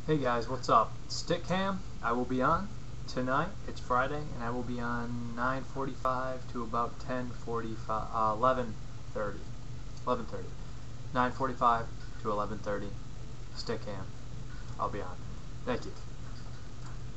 Hey guys, what's up? Stickam, I will be on tonight. It's Friday, and I will be on 9:45 to about 10:45, 11:30, 11:30, 9:45 to 11:30. Stickam, I'll be on. Thank you.